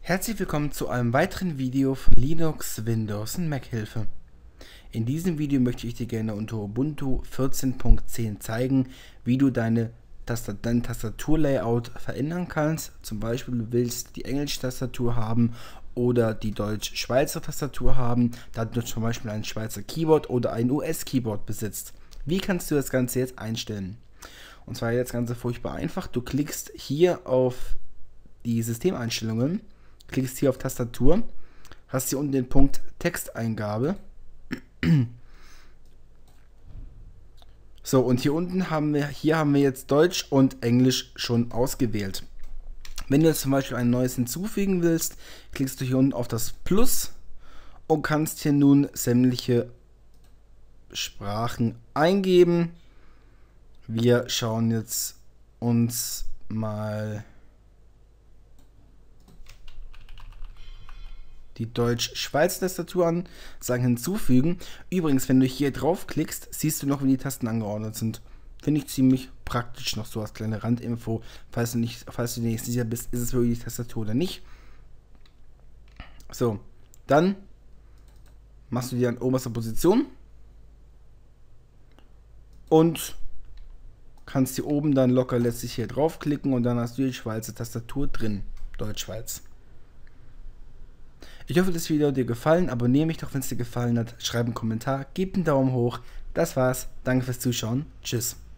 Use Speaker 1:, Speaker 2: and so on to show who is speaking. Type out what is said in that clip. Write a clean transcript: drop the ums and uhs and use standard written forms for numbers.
Speaker 1: Herzlich willkommen zu einem weiteren Video von Linux, Windows und Mac Hilfe. In diesem Video möchte ich dir gerne unter Ubuntu 14.10 zeigen, wie du dein Tastaturlayout verändern kannst. Zum Beispiel du willst die Englisch-Tastatur haben oder die Deutsch-Schweizer Tastatur haben, da du zum Beispiel ein Schweizer Keyboard oder ein US-Keyboard besitzt. Wie kannst du das Ganze jetzt einstellen? Und zwar jetzt ganz furchtbar einfach. Du klickst hier auf die Systemeinstellungen, klickst hier auf Tastatur, hast hier unten den Punkt Texteingabe. So, und hier unten haben wir jetzt Deutsch und Englisch schon ausgewählt. Wenn du jetzt zum Beispiel ein neues hinzufügen willst, klickst du hier unten auf das Plus und kannst hier nun sämtliche Sprachen eingeben. Wir schauen jetzt uns mal die Deutsch-Schweiz-Tastatur an, sagen hinzufügen. Übrigens, wenn du hier draufklickst, siehst du noch, wie die Tasten angeordnet sind. Finde ich ziemlich praktisch, noch so als kleine Randinfo, falls du dir nicht sicher bist, ist es wirklich die Tastatur oder nicht. So, dann machst du die an oberster Position und kannst hier oben dann locker letztlich hier draufklicken und dann hast du die Schweizer Tastatur drin, Deutsch-Schweiz. Ich hoffe, das Video hat dir gefallen. Abonniere mich doch, wenn es dir gefallen hat. Schreib einen Kommentar, gib einen Daumen hoch. Das war's. Danke fürs Zuschauen. Tschüss.